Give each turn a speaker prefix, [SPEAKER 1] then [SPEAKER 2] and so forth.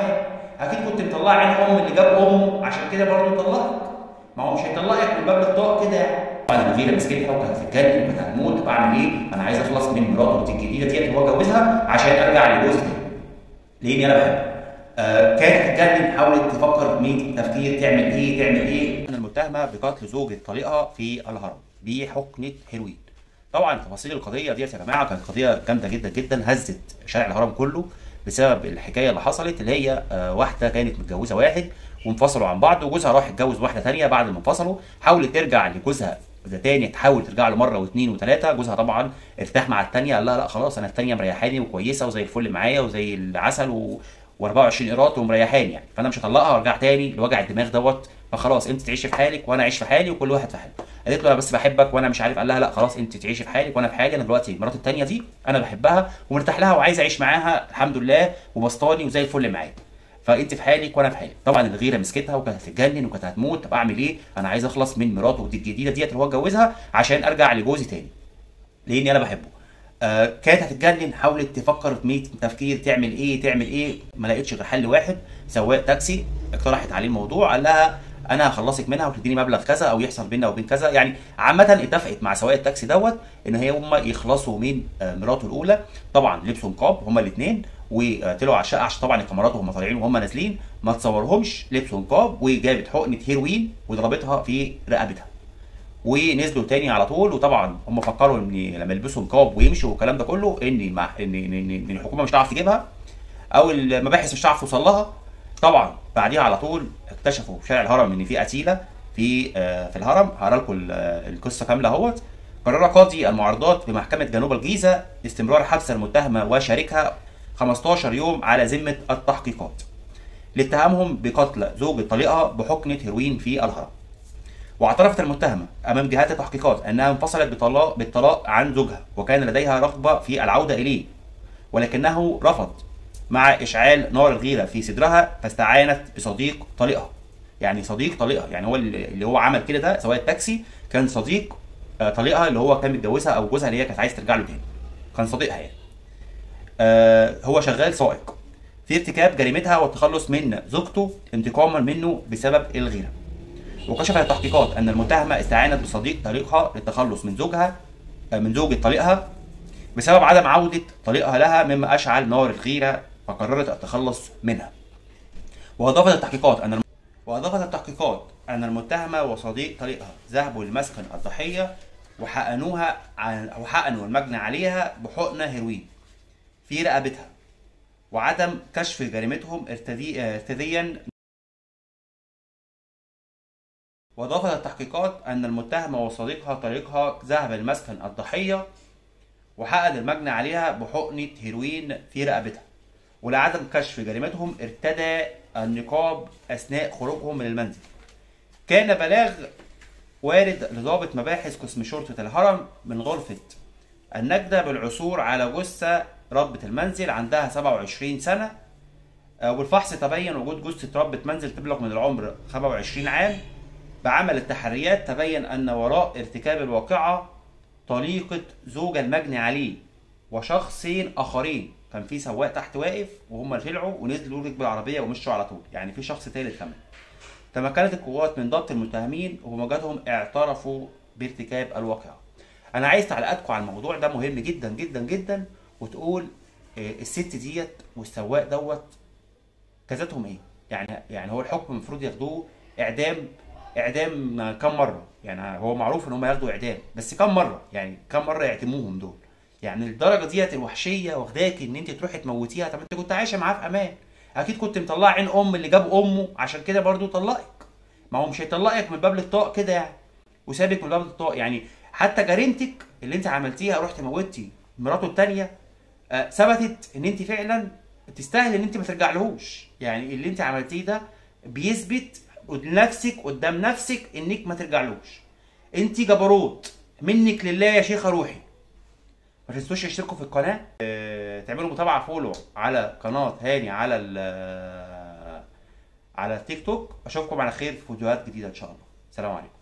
[SPEAKER 1] امان. اكيد كنت مطلع عين اللي جاب امه، عشان كده برضه طلقك. ما هو مش هيطلقك من باب الطاق كده يعني. طبعا الغيره مسكتها وكانت هتتجنن وكانت هتموت. طب اعمل ايه؟ انا عايز اخلص من مراته الجديده ديت اللي هو اتجوزها عشان ارجع لجوزي تاني. لاني انا بحبها. كانت هتتجنن، حاولت تفكر 100 تفكير تعمل ايه. انا المتهمه بقتل زوجة طليقها في الهرم بحقنه هيروين. طبعا تفاصيل القضيه ديت يا جماعه كانت قضيه جامده جدا جدا، هزت شارع الهرم كله بسبب الحكايه اللي حصلت، اللي هي واحده كانت متجوزه واحد وانفصلوا عن بعض، وجوزها راح اتجوز واحده ثانيه بعد ما انفصلوا. حاولت ترجع لجوزها ده تاني، تحاول ترجع له مره واثنين وثلاثه. جوزها طبعا ارتاح مع الثانيه، قال لها لا خلاص انا الثانيه مريحاني وكويسه وزي الفل معايا وزي العسل و24 قيراط ومريحاني يعني، فانا مش هطلقها وارجع تاني لوجع الدماغ دوت. فخلاص انت تعيشي في حالك وانا اعيش في حالي وكل واحد في حاله. قالت له انا بس بحبك وانا مش عارف. قال لها لا خلاص انت تعيشي في حالك وانا في حالي. انا دلوقتي مراتي الثانيه دي انا بحبها ومرتاح لها وعايز اعيش معاها الحمد لله وبسطاني وزي الفل معايا. فانت في حالك وانا في حالي. طبعا الغيره مسكتها وكانت هتتجنن وكانت هتموت. طب اعمل ايه؟ انا عايز اخلص من مراته الجديده ديت اللي هو اتجوزها عشان ارجع لجوزي تاني لاني انا بحبه. كانت هتتجنن، حاولت تفكر في 100 تفكير تعمل ايه. ما لقيتش غير حل واحد. سواق تاكسي اقترحت عليه الموضوع، قال لها انا هخلصك منها وتديني مبلغ كذا او يحصل بيننا وبين كذا. يعني عامه اتفقت مع سواق التاكسي دوت ان هم يخلصوا من مراته الاولى. طبعا لبسوا نقاب هم الاثنين وطلعوا على الشقه عشان طبعا الكاميرات وهم طالعين وهم نازلين ما تصورهمش. لبسوا نقاب وجابت حقنه هيروين وضربتها في رقبتها ونزلوا تاني على طول. وطبعا هم فكروا ان لما يلبسوا نقاب ويمشوا والكلام ده كله ان الحكومه مش هتعرف تجيبها او المباحث مش هتعرف توصل لها. طبعا بعديها على طول اكتشفوا في شارع الهرم ان في قتيله في الهرم. هقرا لكم القصه كامله اهوت. قرر قاضي المعارضات بمحكمه جنوب الجيزه استمرار حبس المتهمه وشريكها 15 يوم على ذمه التحقيقات لاتهامهم بقتل زوج طليقها بحقنه هيروين في الهرم. واعترفت المتهمه امام جهات التحقيقات انها انفصلت بالطلاق عن زوجها وكان لديها رغبه في العوده اليه، ولكنه رفض مع اشعال نار الغيره في صدرها فاستعانت بصديق طليقها. يعني صديق طليقها يعني هو اللي هو عمل كده ده سواق التاكسي كان صديق طليقها اللي هو كان متجوزها او جوزها اللي هي كانت عايز ترجع له تاني، كان صديقها يعني. هو شغال سائق في ارتكاب جريمتها والتخلص من زوجته انتقاما منه بسبب الغيره. وكشفت التحقيقات ان المتهمه استعانت بصديق طليقها للتخلص من زوجة طليقها بسبب عدم عوده طليقها لها مما اشعل نار الغيره فقررت التخلص منها. واضافت التحقيقات ان المتهمه وصديق طليقها ذهبوا لمسكن الضحيه وحقنوا المجني عليها بحقنه هيروين في رقبتها وعدم كشف جريمتهم ارتديا. وأضافت التحقيقات أن المتهمة وصديقها طليقها ذهب لمسكن الضحية وحقن المجني عليها بحقنة هيروين في رقبتها ولعدم كشف جريمتهم ارتدى النقاب أثناء خروجهم من المنزل. كان بلاغ وارد لضابط مباحث قسم شرطة الهرم من غرفة النجدة بالعثور على جثة ربة المنزل عندها 27 سنة. والفحص تبين وجود جثة ربة منزل تبلغ من العمر 25 عام. بعمل التحريات تبين أن وراء ارتكاب الواقعة طليقة زوج المجني عليه وشخصين آخرين. كان في سواق تحت واقف وهم طلعوا ونزلوا ركبوا العربية ومشوا على طول، يعني في شخص ثالث كمان. تمكنت القوات من ضبط المتهمين وبمجهودهم اعترفوا بارتكاب الواقعة. أنا عايز تعليقاتكم على الموضوع ده، مهم جدا جدا جدا، وتقول الست ديت والسواق دوت كذاتهم ايه؟ يعني هو الحكم المفروض ياخدوه اعدام كم مره؟ يعني هو معروف ان هم ياخدوا اعدام، بس كم مره؟ يعني كم مره يعدموهم دول؟ يعني الدرجه ديت الوحشيه واخداك ان انت تروحي تموتيها. طب انت كنت عايشه معاه في امان، اكيد كنت مطلعه عين اللي جاب امه عشان كده برضو طلقك. ما هو مش هيطلقك من باب الطاق كده يعني وسابك من باب الطاق. يعني حتى جريمتك اللي انت عملتيها رحت موتي مراته الثانيه ثبتت ان انت فعلا تستاهل ان انت ما ترجعلهوش. يعني اللي انت عملتيه ده بيثبت لنفسك قدام نفسك انك ما ترجعلوش. انت جبروت منك لله يا شيخه روحي. ما تنسوش تشتركوا في القناه، تعملوا متابعه فولو على قناه هاني على التيك توك. اشوفكم على خير في فيديوهات جديده ان شاء الله. سلام عليكم.